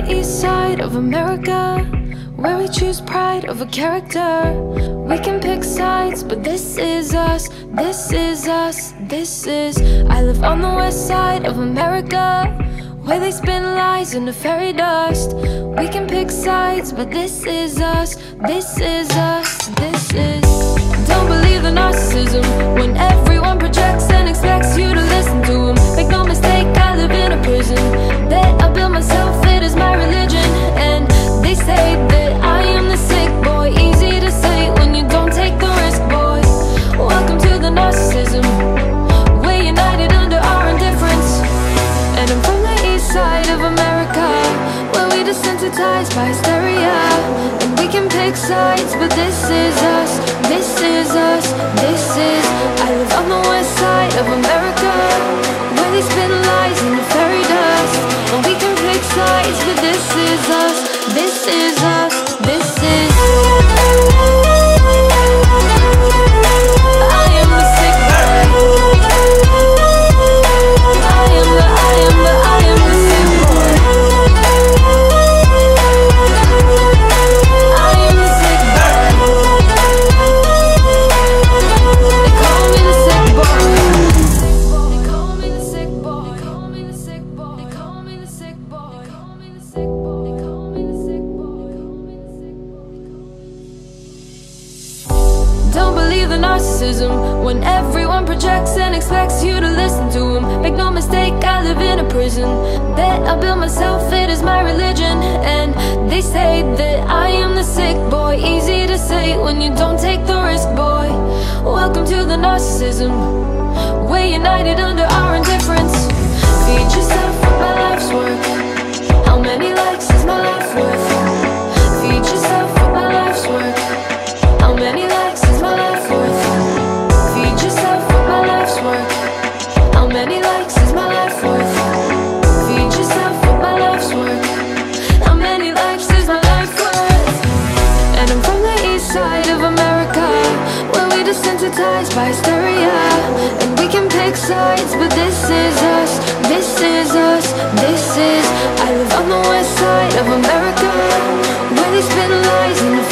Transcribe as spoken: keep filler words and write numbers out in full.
east side of America, where we choose pride over character. We can pick sides, but this is us, this is us, this is. I live on the west side of America, where they spin lies into fairy dust. We can pick sides, but this is us, this is us, this is. Don't believe the narcissism when everyone projects and expects you to listen to them. Make no mistake, I live in a prison that I built myself, it is my religion. And they say that I am the sick boy, easy to say when you don't take the risk, boy. Welcome to the narcissism, we're united under our indifference. And I'm from the east side of America, where we desensitized by hysteria. And we can pick sides, but this is us, this is us, this is. I live on the west side of America, where they spin lies in the fairy dust. And we can pick sides, but this is us, this is us, this is. I am the sick boy. I am the, I am the, I am the sick boy. I am the sick boy. They call me the sick boy. They call me the sick boy. They call me the sick boy. They call me the sick boy. They call me the sick boy. They call me the sick boy. Don't believe the narcissism when everyone projects and expects you to listen to them. Make no mistake, I live in a prison that I built myself, it is my religion. And they say that I am the sick boy, easy to say when you don't take the risk, boy. Welcome to the narcissism, we're united under our indifference. Feed yourself with my life's work, how many likes is my life worth? Feed yourself with my life's work, how many likes is my life worth? Feed yourself with my life's work, how many likes is my life worth? Feed yourself with my life's work, how many likes is my life worth? And I'm from the east side of America, where we desensitized by hysteria. And we can pick sides, but this is us, this is us, this is. I live on the west side of America, where they spin lies in the